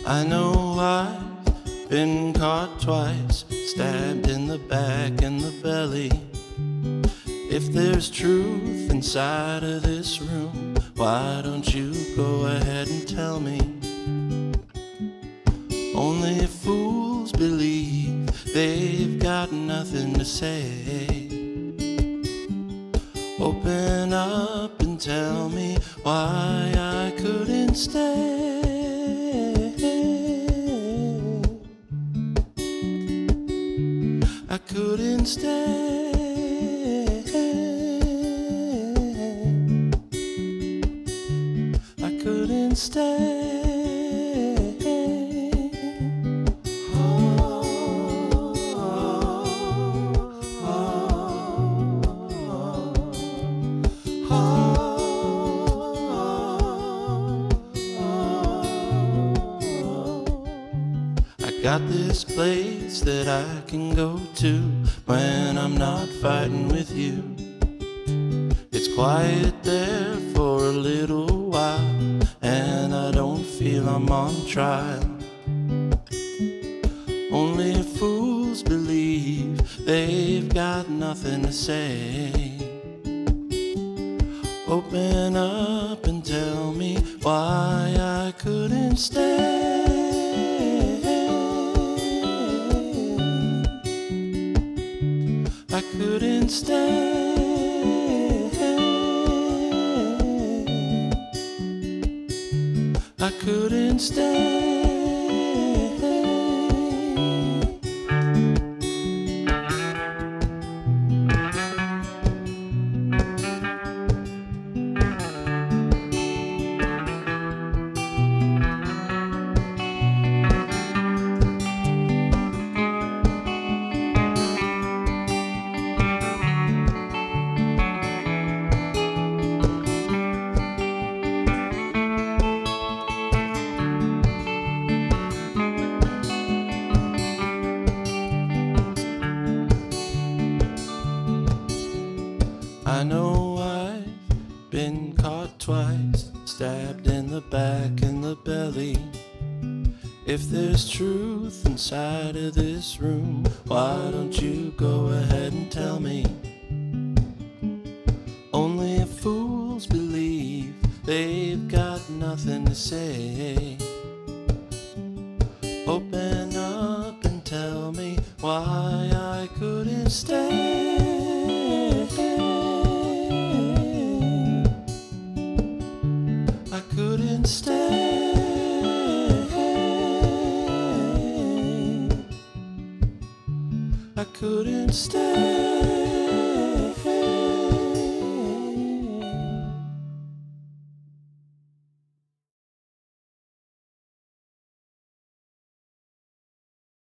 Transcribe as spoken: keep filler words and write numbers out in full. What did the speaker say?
I know I've been caught twice, stabbed in the back and the belly. If there's truth inside of this room, why don't you go ahead and tell me? Only fools believe they've got nothing to say. Open up and tell me why I couldn't stay. I couldn't stay. I couldn't stay. Oh, oh, oh, oh. I got this place that I can go to when I'm not fighting with you. It's quiet there for a little while, and I don't feel I'm on trial. Only fools believe they've got nothing to say. Open up and tell me why I couldn't stay. I couldn't stay. I couldn't stay. I know I've been caught twice, stabbed in the back and the belly. If there's truth inside of this room, why don't you go ahead and tell me? Only fools believe they've got nothing to say. Open up and tell me why I couldn't stay. I couldn't stay. I couldn't stay.